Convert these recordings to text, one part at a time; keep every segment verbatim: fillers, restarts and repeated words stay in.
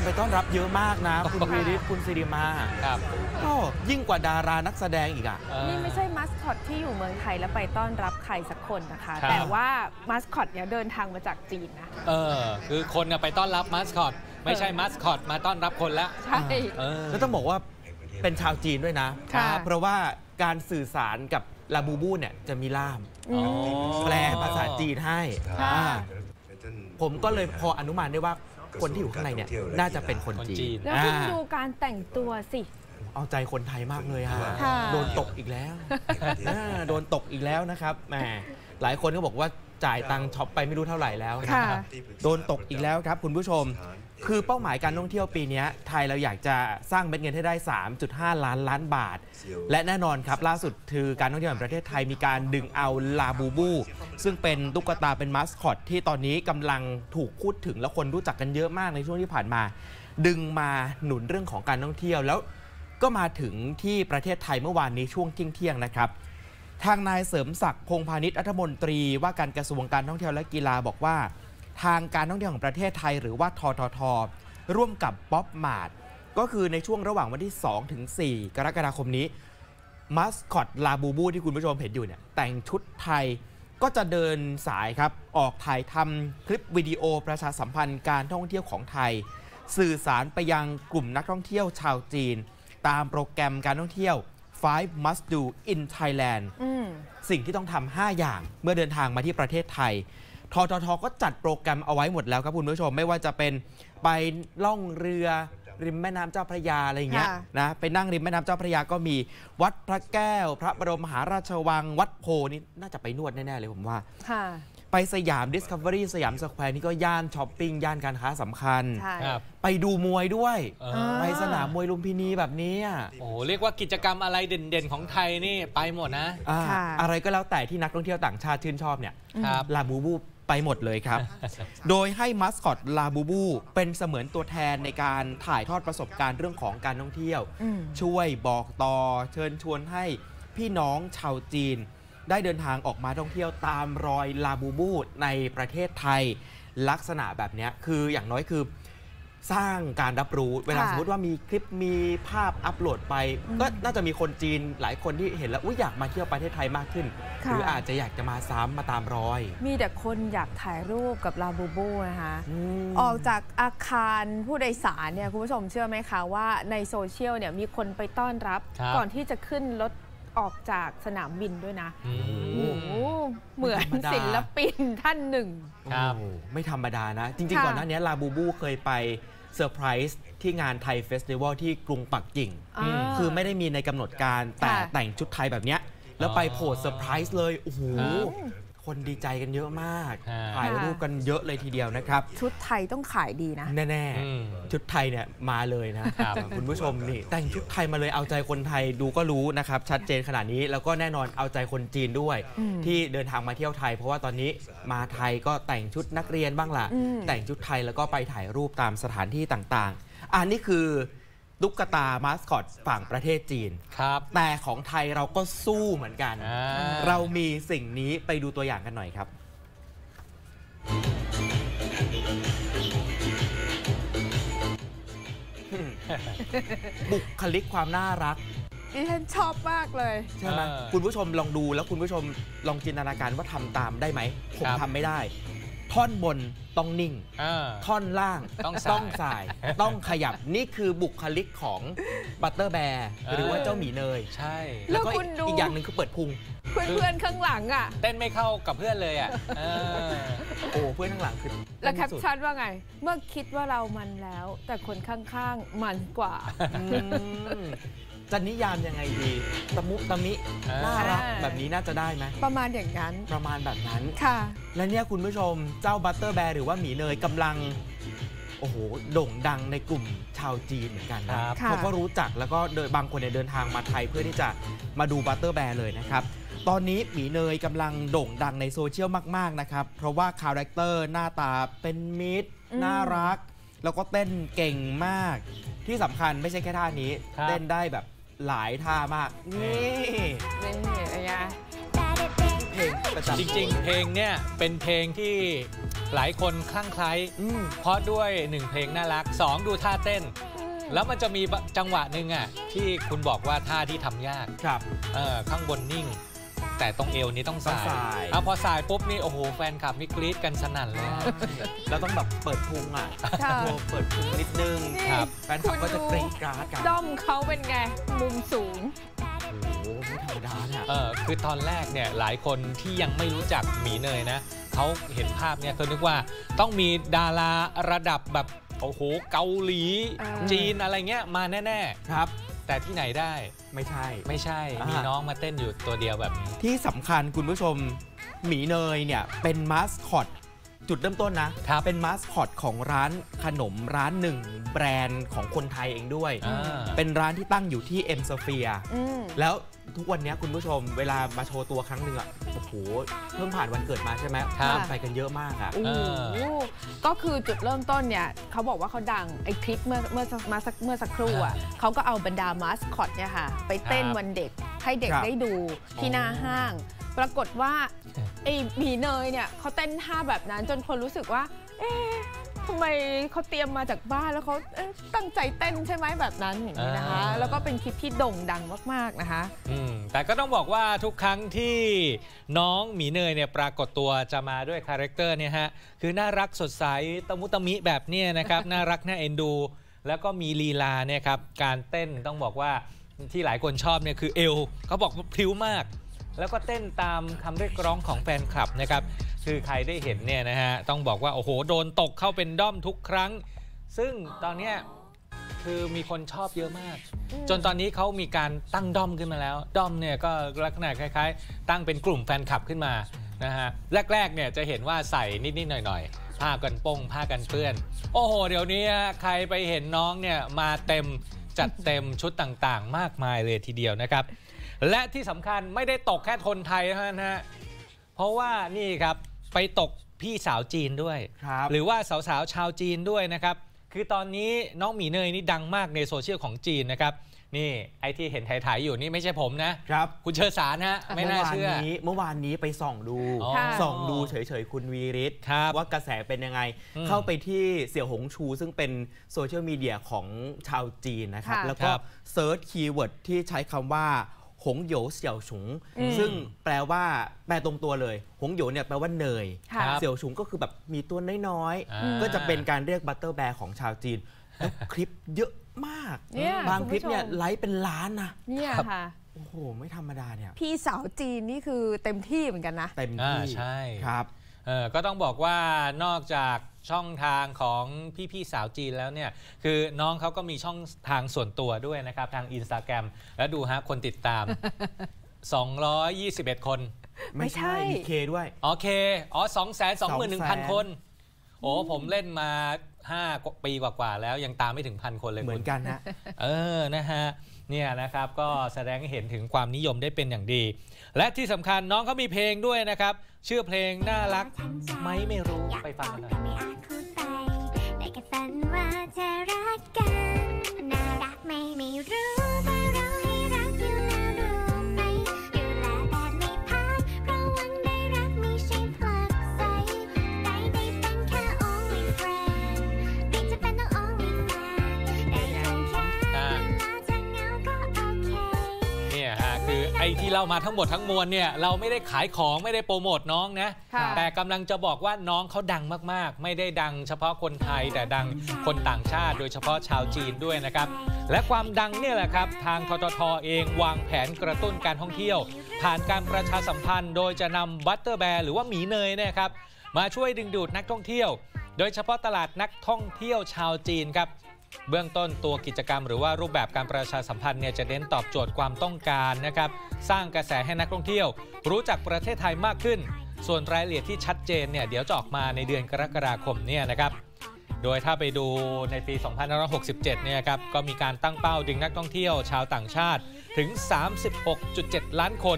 ไปต้อนรับเยอะมากนะคุณวีริศคุณสิริมาครับก็ยิ่งกว่าดารานักแสดงอีกอ่ะนี่ไม่ใช่มัสคอตที่อยู่เมืองไทยแล้วไปต้อนรับใครสักคนนะคะแต่ว่ามัสคอตเนี่ยเดินทางมาจากจีนนะเออคือคนไปต้อนรับมัสคอตไม่ใช่มัสคอตมาต้อนรับคนแล้วใช่แล้วต้องบอกว่าเป็นชาวจีนด้วยนะเพราะว่าการสื่อสารกับลาบูบูเนี่ยจะมีล่ามแปลภาษาจีนให้ผมก็เลยพออนุมานได้ว่าคนที่อยู่ข้างในเนี่ยน่าจะเป็นคนจีนแล้วคุณดูการแต่งตัวสิเอาใจคนไทยมากเลยฮะโดนตกอีกแล้วโดนตกอีกแล้วนะครับแหมหลายคนก็บอกว่าจ่ายตังค์ช็อปไปไม่รู้เท่าไหร่แล้วนะครับโดนตกอีกแล้วครับคุณผู้ชมคือเป้าหมายการท่องเที่ยวปีนี้ไทยเราอยากจะสร้างเม็ดเงินให้ได้ สามจุดห้า ล้านล้านบาทและแน่นอนครับล่าสุดคือการท่องเที่ยวแห่งประเทศไทยมีการดึงเอาลาบูบูซึ่งเป็นตุ๊กตาเป็นมัสคอตที่ตอนนี้กำลังถูกพูดถึงและคนรู้จักกันเยอะมากในช่วงที่ผ่านมาดึงมาหนุนเรื่องของการท่องเที่ยวแล้วก็มาถึงที่ประเทศไทยเมื่อวานนี้ช่วงเที่ยงๆนะครับทางนายเสริมศักดิ์พงษ์พาณิชย์รัฐมนตรีว่าการกระทรวงการท่องเที่ยวและกีฬาบอกว่าทางการท่องเที่ยวของประเทศไทยหรือว่าททท.ร่วมกับป๊อปมาร์ทก็คือในช่วงระหว่างวันที่ สองถึงสี่ กรกฎาคมนี้มัสคอตลาบูบูที่คุณผู้ชมเห็นอยู่เนี่ยแต่งชุดไทยก็จะเดินสายครับออกถ่ายทำคลิปวิดีโอประชาสัมพันธ์การท่องเที่ยวของไทยสื่อสารไปยังกลุ่มนักท่องเที่ยวชาวจีนตามโปรแกรมการท่องเที่ยว five must do in Thailand สิ่งที่ต้องทำห้าอย่างเมื่อเดินทางมาที่ประเทศไทยททท.ก็จัดโปรแกรมเอาไว้หมดแล้วครับคุณผู้ชมไม่ว่าจะเป็นไปล่องเรือริมแม่น้ำเจ้าพระยาอะไรอย่างเงี้ยนะไปนั่งริมแม่น้ำเจ้าพระยาก็มีวัดพระแก้วพระบรมมหาราชวังวัดโพนี่น่าจะไปนวดแน่ๆเลยผมว่าไปสยาม Discovery สยามสแควร์นี่ก็ย่านช้อปปิ้งย่านการค้าสำคัญไปดูมวยด้วยไปสนามมวยลุมพินีแบบนี้โอ้เรียกว่ากิจกรรมอะไรเด่นๆของไทยนี่ไปหมดนะอ, อะไรก็แล้วแต่ที่นักท่องเที่ยวต่างชาติชื่นชอบเนี่ยลาบูบูไปหมดเลยครับ โดยให้มัสคอตลาบูบูเป็นเสมือนตัวแทนในการถ่ายทอดประสบการณ์เรื่องของการท่องเที่ยวช่วยบอกต่อเชิญชวนให้พี่น้องชาวจีนได้เดินทางออกมาท่องเที่ยวตามรอยลาบูบูในประเทศไทยลักษณะแบบนี้คืออย่างน้อยคือสร้างการรับรู้เวลาสมมติว่ามีคลิปมีภาพอัปโหลดไปก็น่าจะมีคนจีนหลายคนที่เห็นแล้วอยากมาเที่ยวประเทศไทยมากขึ้นหรืออาจจะอยากจะมาซ้ำมาตามรอยมีแต่คนอยากถ่ายรูปกับลาบูบูนะคะออกจากอาคารผู้โดยสารเนี่ยคุณผู้ชมเชื่อไหมคะว่าในโซเชียลเนี่ยมีคนไปต้อนรับก่อนที่จะขึ้นรถออกจากสนามบินด้วยนะเหมือนศิลปินท่านหนึ่งครับไม่ธรรมดานะจริงๆก่อนหน้านี้ลาบูบูเคยไปเซอร์ไพรส์ที่งานไทยเฟสติวัลที่กรุงปักกิ่งคือไม่ได้มีในกำหนดการแต่แต่งชุดไทยแบบนี้แล้วไปโพสเซอร์ไพรส์เลยโอ้โหคนดีใจกันเยอะมากถ่ายรูปกันเยอะเลยทีเดียวนะครับชุดไทยต้องขายดีนะแน่ๆชุดไทยเนี่ยมาเลยนะคุณผู้ชมนี่แต่งชุดไทยมาเลยเอาใจคนไทยดูก็รู้นะครับชัดเจนขนาดนี้แล้วก็แน่นอนเอาใจคนจีนด้วยที่เดินทางมาเที่ยวไทยเพราะว่าตอนนี้มาไทยก็แต่งชุดนักเรียนบ้างล่ะแต่งชุดไทยแล้วก็ไปถ่ายรูปตามสถานที่ต่างๆอันนี้คือตุ๊กตามาสคอตฝั่งประเทศจีนครับแต่ของไทยเราก็สู้เหมือนกันเรามีสิ่งนี้ไปดูตัวอย่างกันหน่อยครับบุคลิกความน่ารักดิฉันชอบมากเลยใช่ไหมคุณผู้ชมลองดูแล้วคุณผู้ชมลองจินตนาการว่าทำตามได้ไหมผมทำไม่ได้ท่อนบนต้องนิ่งท่อนล่างต้องสายต้องขยับนี่คือบุคลิกของบัตเตอร์แบร์หรือว่าเจ้าหมีเนยใช่แล้วก็อีกอย่างหนึ่งคือเปิดพุงเพื่อนๆข้างหลังอ่ะเต้นไม่เข้ากับเพื่อนเลยอ่ะโอ้เพื่อนข้างหลังคือแล้วแคปชั่นว่าไงเมื่อคิดว่าเรามันแล้วแต่คนข้างๆมันกว่าจะนิยามยังไงดีตะมุตะมิน่ารักแบบนี้น่าจะได้ไหมประมาณอย่างนั้นประมาณแบบนั้นค่ะและเนี่ยคุณผู้ชมเจ้าบัตเตอร์แบร์หรือว่าหมีเนยกำลังโอ้โหโด่งดังในกลุ่มชาวจีนเหมือนกันนะเขาก็รู้จักแล้วก็โดยบางคนเนี่ยเดินทางมาไทยเพื่อที่จะมาดูบัตเตอร์แบร์เลยนะครับตอนนี้หมีเนยกำลังโด่งดังในโซเชียลมากๆนะครับเพราะว่าคาแรคเตอร์หน้าตาเป็นมิตรน่ารักแล้วก็เต้นเก่งมากที่สำคัญไม่ใช่แค่ท่านี้เต้นได้แบบหลายท่ามากนี่นี่อะไรเพลงจริงๆเพลงเนี่ยเป็นเพลงที่หลายคนคลั่งไคล้เพราะด้วยหนึ่งเพลงน่ารักสองดูท่าเต้นแล้วมันจะมีจังหวะหนึ่งอ่ะที่คุณบอกว่าท่าที่ทำยากครับเออข้างบนนิ่งแต่ตรงเอวนี้ต้องสายเอาพอสายปุ๊บนี่โอ้โหแฟนคลับนี่กรี๊ดกันสนั่นเลยแล้วต้องแบบเปิดพุงอ่ะเปิดพุงนิดนึงครับแฟนคลับก็จะกรี๊ดกราดกันด้อมเขาเป็นไงมุมสูงโอ้โหไม่ธรรมดาเนี่ยเออคือตอนแรกเนี่ยหลายคนที่ยังไม่รู้จักหมีเนยนะเขาเห็นภาพเนี่ยเขานึกว่าต้องมีดาราระดับแบบโอ้โหเกาหลีจีนอะไรเงี้ยมาแน่ๆครับแต่ที่ไหนได้ไม่ใช่ไม่ใช่มีน้องมาเต้นอยู่ตัวเดียวแบบนี้ที่สำคัญคุณผู้ชมหมีเนยเนี่ยเป็นมาสคอตจุดเริ่มต้นนะเป็นมาสคอตของร้านขนมร้านหนึ่งแบรนด์ของคนไทยเองด้วยเป็นร้านที่ตั้งอยู่ที่เอ็มโซเฟียแล้วทุกวันนี้คุณผู้ชมเวลามาโชว์ตัวครั้งหนึ่งอ่ะโอ้โหเพิ่งผ่านวันเกิดมาใช่ไหมไปกันเยอะมากอ่ะก็คือจุดเริ่มต้นเนี่ยเขาบอกว่าเขาดังไอคลิปเมื่อเมื่อมาสักเมื่อสักครู่อ่ะเขาก็เอาบรรดามาสคอตเนี่ยค่ะไปเต้นวันเด็กให้เด็กได้ดูที่หน้าห้างปรากฏว่าไอหมีเนยเนี่ยเขาเต้นท่าแบบนั้นจนคนรู้สึกว่าเอ๊ะทำไมเขาเตรียมมาจากบ้านแล้วเขาตั้งใจเต้นใช่ไหมแบบนั้นอย่างนี้นะคะแล้วก็เป็นคลิปที่โด่งดังมากๆนะคะอืมแต่ก็ต้องบอกว่าทุกครั้งที่น้องหมีเนยเนี่ยปรากฏตัวจะมาด้วยคาแรคเตอร์เนี่ยฮะคือน่ารักสดใสตะมุตะมิแบบนี้นะครับ น่ารักน่าเอ็นดูแล้วก็มีลีลาเนี่ยครับการเต้นต้องบอกว่าที่หลายคนชอบเนี่ยคือเอวเขาบอกว่าพริ้วมากแล้วก็เต้นตามคำเรียกร้องของแฟนคลับนะครับคือใครได้เห็นเนี่ยนะฮะต้องบอกว่าโอ้โหโดนตกเข้าเป็นด้อมทุกครั้งซึ่งตอนนี้คือมีคนชอบเยอะมากจนตอนนี้เขามีการตั้งด้อมขึ้นมาแล้วด้อมเนี่ยก็ลักษณะคล้ายๆตั้งเป็นกลุ่มแฟนคลับขึ้นมานะฮะแรกๆเนี่ยจะเห็นว่าใส่นิดๆหน่อยๆผ้ากันป้งผ้ากันเปื้อนโอ้โหเดี๋ยวนี้ใครไปเห็นน้องเนี่ยมาเต็มจัดเต็มชุดต่างๆมากมายเลยทีเดียวนะครับและที่สำคัญไม่ได้ตกแค่คนไทยเท่านั้นฮะเพราะว่านี่ครับไปตกพี่สาวจีนด้วยหรือว่าสาวๆชาวจีนด้วยนะครับคือตอนนี้น้องหมีเนยนี่ดังมากในโซเชียลของจีนนะครับนี่ไอ้ที่เห็นถ่ายๆอยู่นี่ไม่ใช่ผมนะครับคุณเชิญสารฮะไม่น่าเชื่อเมื่อวานนี้ไปส่องดูส่องดูเฉยๆคุณวีริศว่ากระแสเป็นยังไงเข้าไปที่เสี่ยวหงชูซึ่งเป็นโซเชียลมีเดียของชาวจีนนะครับแล้วก็เซิร์ชคีย์เวิร์ดที่ใช้คำว่าหงโหยเสี่ยวฉุงซึ่งแปลว่าแปลตรงตัวเลยหงโหยเนี่ยแปลว่าเนยเสี่ยวฉุงก็คือแบบมีตัวน้อยๆก็จะเป็นการเรียกบัตเตอร์แบร์ของชาวจีนแล้วคลิปเยอะมากบางคลิปเนี่ยไลค์เป็นล้านนะเนี่ยค่ะโอ้โหไม่ธรรมดาเนี่ยพี่สาวจีนนี่คือเต็มที่เหมือนกันนะเต็มที่ใช่ครับเออก็ต้องบอกว่านอกจากช่องทางของพี่ๆสาวจีนแล้วเนี่ยคือน้องเขาก็มีช่องทางส่วนตัวด้วยนะครับทาง Instagram แล้วดูฮะคนติดตามสองร้อยยี่สิบเอ็ดคนไม่ใช่มีเคด้วยอ๋อเคอ๋อ สองแสนสองหมื่นหนึ่งพัน คนโอ้ผมเล่นมาห้าปีกว่าๆแล้วยังตามไม่ถึงพันคนเลยเหมือนกันนะเออนะฮะเนี่ยนะครับก็แสดงให้เห็นถึงความนิยมได้เป็นอย่างดีและที่สำคัญน้องเขามีเพลงด้วยนะครับชื่อเพลงน่ารักไหมไม่รู้ไปฟังกันหน่อยไอ้ที่เรามาทั้งหมดทั้งมวลเนี่ยเราไม่ได้ขายของไม่ได้โปรโมทน้องนะแต่กำลังจะบอกว่าน้องเขาดังมากๆไม่ได้ดังเฉพาะคนไทยแต่ดังคนต่างชาติโดยเฉพาะชาวจีนด้วยนะครับและความดังเนี่ยแหละครับทางททท.เองวางแผนกระตุ้นการท่องเที่ยวผ่านการประชาสัมพันธ์โดยจะนำบัตเตอร์แบร์หรือว่าหมีเนยนะครับมาช่วยดึงดูดนักท่องเที่ยวโดยเฉพาะตลาดนักท่องเที่ยวชาวจีนครับเบื้องต้นตัวกิจกรรมหรือว่ารูปแบบการประชาสัมพันธ์เนี่ยจะเน้นตอบโจทย์ความต้องการนะครับสร้างกระแสให้นักท่องเที่ยวรู้จักประเทศไทยมากขึ้นส่วนรายละเอียดที่ชัดเจนเนี่ยเดี๋ยวจะออกมาในเดือนกรกฎาคมเนี่ยนะครับโดยถ้าไปดูในปีสองพันห้าร้อยหกสิบเจ็ดเนี่ยครับก็มีการตั้งเป้าดึงนักท่องเที่ยวชาวต่างชาติถึง สามสิบหกจุดเจ็ด ล้านคน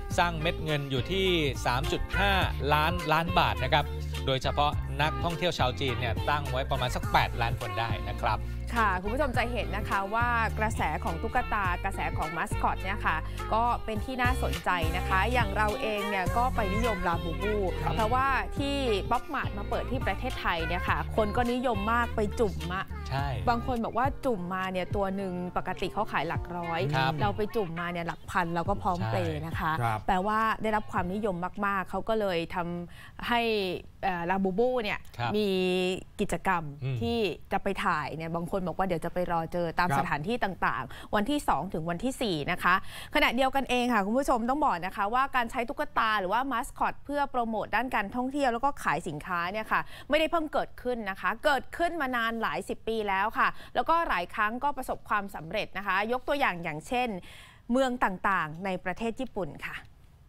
สร้างเม็ดเงินอยู่ที่ สามจุดห้า ล้านล้านบาทนะครับโดยเฉพาะนักท่องเที่ยวชาวจีนเนี่ยตั้งไว้ประมาณสักแปดล้านคนได้นะครับค่ะคุณผู้ชมจะเห็นนะคะว่ากระแสของตุ๊กตากระแสของมัสคอตเนี่ยค่ะก็เป็นที่น่าสนใจนะคะอย่างเราเองเนี่ยก็ไปนิยมลาบูบูเพราะว่าที่ป๊อปมาร์ทมาเปิดที่ประเทศไทยเนี่ยค่ะคนก็นิยมมากไปจุ่มอะใช่บางคนบอกว่าจุ่มมาเนี่ยตัวหนึ่งปกติเขาขายหลักร้อยเราไปจุ่มมาเนี่ยหลักพันเราก็พร้อมเปย์นะคะแปลว่าได้รับความนิยมมากๆเขาก็เลยทำให้ลาบูบูเนี่ยมีกิจกรรมที่จะไปถ่ายเนี่ยบางคนบอกว่าเดี๋ยวจะไปรอเจอตามสถานที่ต่างๆวันที่สองถึงวันที่สี่นะคะขณะเดียวกันเองค่ะคุณผู้ชมต้องบอกนะคะว่าการใช้ตุ๊กตาหรือว่ามาสคอตเพื่อโปรโมทด้านการท่องเที่ยวแล้วก็ขายสินค้าเนี่ยค่ะไม่ได้เพิ่งเกิดขึ้นนะคะเกิดขึ้นมานานหลายสิบปีแล้วค่ะแล้วก็หลายครั้งก็ประสบความสำเร็จนะคะยกตัวอย่างอย่างเช่นเมืองต่างๆในประเทศญี่ปุ่นค่ะ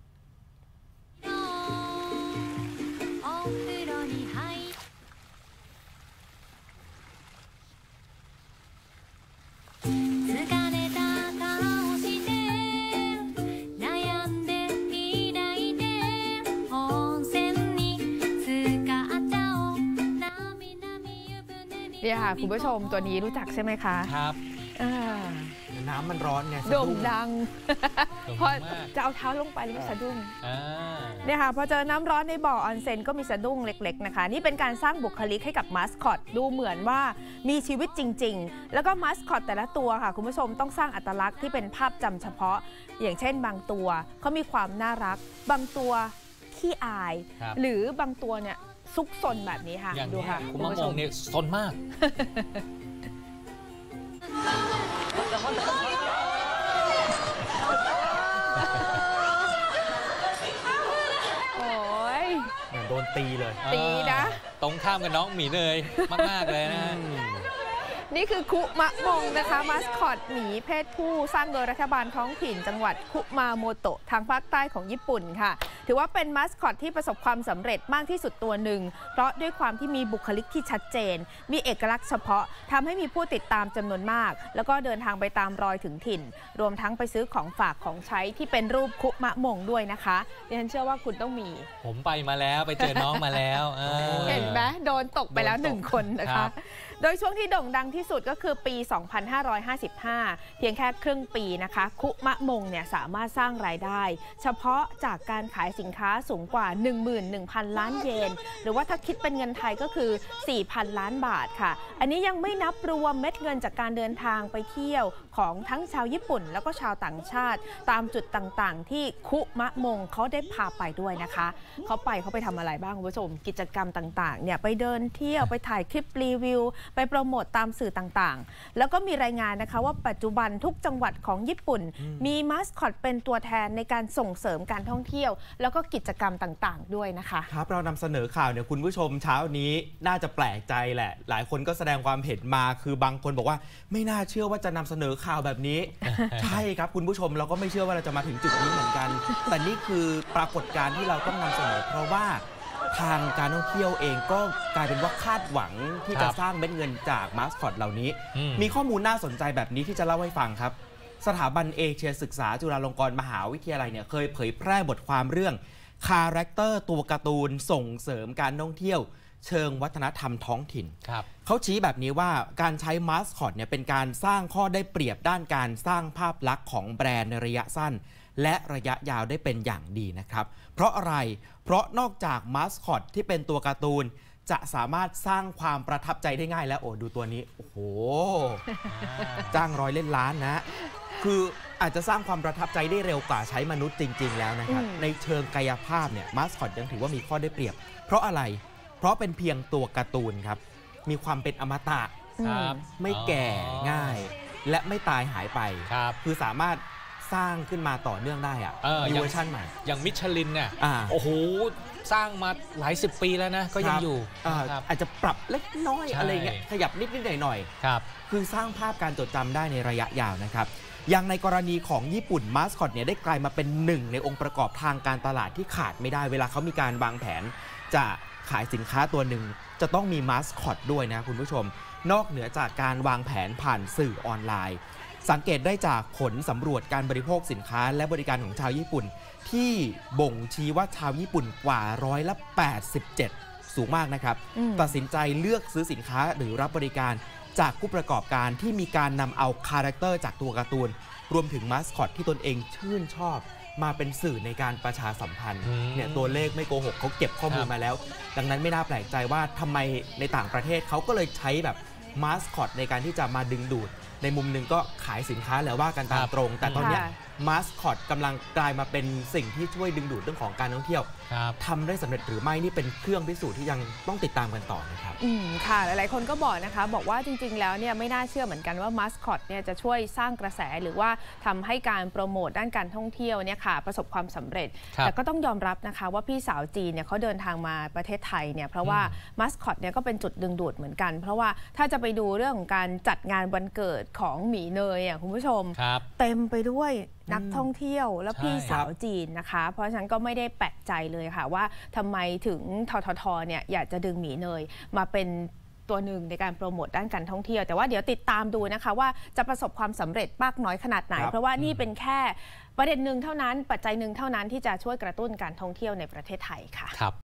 เนี่ยค่ะคุณผู้ชมตัวนี้รู้จักใช่ไหมคะครับน้ำมันร้อนไงโด่งดังพอจะเอาเท้าลงไปแล้วสะดุ้งเนี่ยค่ะพอเจอน้ำร้อนในบ่อออนเซ็นก็มีสะดุ้งเล็กๆนะคะนี่เป็นการสร้างบุคลิกให้กับมาสคอตดูเหมือนว่ามีชีวิตจริงๆแล้วก็มาสคอตแต่ละตัวค่ะคุณผู้ชมต้องสร้างอัตลักษณ์ที่เป็นภาพจำเฉพาะอย่างเช่นบางตัวเขามีความน่ารักบางตัวขี้อายหรือบางตัวเนี่ยซุกซนแบบนี้ค่ะดูค่ะคุณมะม่วงเนี่ยซนมากโอ้ยโดนตีเลยตีนะตรงข้ามกับน้องหมีเนยมากๆเลยนะนี่คือคุมะมงนะคะมาสคอตหมีเพศผู้สร้างโดยรัฐบาลท้องถิ่นจังหวัดคุมาโมโตะทางภาคใต้ของญี่ปุ่นค่ะถือว่าเป็นมาสคอตที่ประสบความสำเร็จมากที่สุดตัวหนึ่งเพราะด้วยความที่มีบุคลิกที่ชัดเจนมีเอกลักษณ์เฉพาะทำให้มีผู้ติดตามจำนวนมากแล้วก็เดินทางไปตามรอยถึงถิ่นรวมทั้งไปซื้อของฝากของใช้ที่เป็นรูปคุมะมงด้วยนะคะดิฉันเชื่อว่าคุณต้องมีผมไปมาแล้วไปเจอน้องมาแล้วเห็นไหมโดนตกไปแล้วหนึ่งคนนะคะโดยช่วงที่โด่งดังที่สุดก็คือปี สองพันห้าร้อยห้าสิบห้า เพียงแค่ครึ่งปีนะคะคุมะมงเนี่ยสามารถสร้างรายได้เฉพาะจากการขายสินค้าสูงกว่า หนึ่งหมื่นหนึ่งพัน ล้านเยนหรือว่าถ้าคิดเป็นเงินไทยก็คือ สี่พัน ล้านบาทค่ะอันนี้ยังไม่นับรวมเม็ดเงินจากการเดินทางไปเที่ยวของทั้งชาวญี่ปุ่นแล้วก็ชาวต่างชาติตามจุดต่างๆที่คุมะมงเขาได้พาไปด้วยนะคะเขาไปเขาไปทำอะไรบ้างคุณผู้ชมกิจกรรมต่างๆเนี่ยไปเดินเที่ยวไปถ่ายคลิปรีวิวไปโปรโมทตามสื่อต่างๆแล้วก็มีรายงานนะคะว่าปัจจุบันทุกจังหวัดของญี่ปุ่นมีมาสคอตเป็นตัวแทนในการส่งเสริมการท่องเที่ยวแล้วก็กิจกรรมต่างๆด้วยนะคะครับเรานำเสนอข่าวเนี่ยคุณผู้ชมเช้านี้น่าจะแปลกใจแหละหลายคนก็แสดงความเห็นมาคือบางคนบอกว่าไม่น่าเชื่อว่าจะนำเสนอข่าวแบบนี้ ใช่ครับคุณผู้ชมเราก็ไม่เชื่อว่าเราจะมาถึงจุดนี้เหมือนกันแต่นี่คือปรากฏการณ์ที่เราต้องนำเสนอเพราะว่าทางการท่องเที่ยวเองก็กลายเป็นว่าคาดหวังที่จะสร้างเม็ดเงินจากมาสคอตเหล่านี้มีข้อมูลน่าสนใจแบบนี้ที่จะเล่าให้ฟังครับสถาบันเอเชียศึกษาจุฬาลงกรณ์มหาวิทยาลัยเนี่ยเคยเผยแพร่บทความเรื่องคาแรคเตอร์ตัวการ์ตูนส่งเสริมการท่องเที่ยวเชิงวัฒนธรรมท้องถิ่นเขาชี้แบบนี้ว่าการใช้มาสคอตเนี่ยเป็นการสร้างข้อได้เปรียบด้านการสร้างภาพลักษณ์ของแบรนด์ในระยะสั้นและระยะยาวได้เป็นอย่างดีนะครับเพราะอะไรเพราะนอกจากมาสคอตที่เป็นตัวการ์ตูนจะสามารถสร้างความประทับใจได้ง่ายแล้วโอ้ดูตัวนี้โอ้โหจ้างร้อยเล่นล้านนะคืออาจจะสร้างความประทับใจได้เร็วกว่าใช้มนุษย์จริงๆแล้วนะครับในเชิงกายภาพเนี่ยมาสคอตยังถือว่ามีข้อได้เปรียบเพราะอะไรเพราะเป็นเพียงตัวการ์ตูนครับมีความเป็นอมตะไม่แก่ง่ายและไม่ตายหายไปคือสามารถสร้างขึ้นมาต่อเนื่องได้อะมีเวอร์ชันใหม่อย่างมิชลินเนี่ยโอ้โหสร้างมาหลายสิบปีแล้วนะก็ยังอยู่อาจจะปรับเล็กน้อยอะไรเงี้ยขยับนิดนิดหน่อยหน่อยคือสร้างภาพการจดจำได้ในระยะยาวนะครับอย่างในกรณีของญี่ปุ่นมาสคอตเนี่ยได้กลายมาเป็นหนึ่งในองค์ประกอบทางการตลาดที่ขาดไม่ได้เวลาเขามีการวางแผนจะขายสินค้าตัวหนึ่งจะต้องมีมาสคอตด้วยนะคุณผู้ชมนอกเหนือจากการวางแผนผ่านสื่อออนไลน์สังเกตได้จากผลสำรวจการบริโภคสินค้าและบริการของชาวญี่ปุ่นที่บ่งชี้ว่าชาวญี่ปุ่นกว่าร้อยละแปดสิบเจ็ดสูงมากนะครับตัดสินใจเลือกซื้อสินค้าหรือรับบริการจากผู้ประกอบการที่มีการนำเอาคาแรคเตอร์จากตัวการ์ตูนรวมถึงมาสคอตที่ตนเองชื่นชอบมาเป็นสื่อในการประชาสัมพันธ์เนี่ยตัวเลขไม่โกหกเขาเก็บข้อมูลมาแล้วดังนั้นไม่น่าแปลกใจว่าทำไมในต่างประเทศเขาก็เลยใช้แบบมาสคอตในการที่จะมาดึงดูดในมุมหนึ่งก็ขายสินค้าแล้วว่ากันตามตรงแต่ตอนนี้มาสคอตกำลังกลายมาเป็นสิ่งที่ช่วยดึงดูดเรื่องของการท่องเที่ยวทำได้สำเร็จหรือไม่นี่เป็นเครื่องพิสูจน์ที่ยังต้องติดตามกันต่อนะครับอืมค่ะหลายๆคนก็บอกนะคะบอกว่าจริงๆแล้วเนี่ยไม่น่าเชื่อเหมือนกันว่ามาสคอตเนี่ยจะช่วยสร้างกระแสหรือว่าทำให้การโปรโมทด้านการท่องเที่ยวเนี่ยค่ะประสบความสำเร็จแต่ก็ต้องยอมรับนะคะว่าพี่สาวจีนเนี่ยเขาเดินทางมาประเทศไทยเนี่ยเพราะว่ามาสคอตเนี่ยก็เป็นจุดดึงดูดเหมือนกันเพราะว่าถ้าจะไปดูเรื่องของการจัดงานวันเกิดของหมีเนยอ่ะคุณผู้ชมเต็มไปด้วยนักท่องเที่ยวและพี่สาวจีนนะคะเพราะฉะนั้นก็ไม่ได้แปลกใจเลยค่ะว่าทำไมถึงทททเนี่ยอยากจะดึงหมีเนยมาเป็นตัวหนึ่งในการโปรโมทด้านการท่องเที่ยวแต่ว่าเดี๋ยวติดตามดูนะคะว่าจะประสบความสำเร็จมากน้อยขนาดไหนเพราะว่านี่เป็นแค่ประเด็นหนึ่งเท่านั้นปัจจัยหนึ่งเท่านั้นที่จะช่วยกระตุ้นการท่องเที่ยวในประเทศไทยค่ะ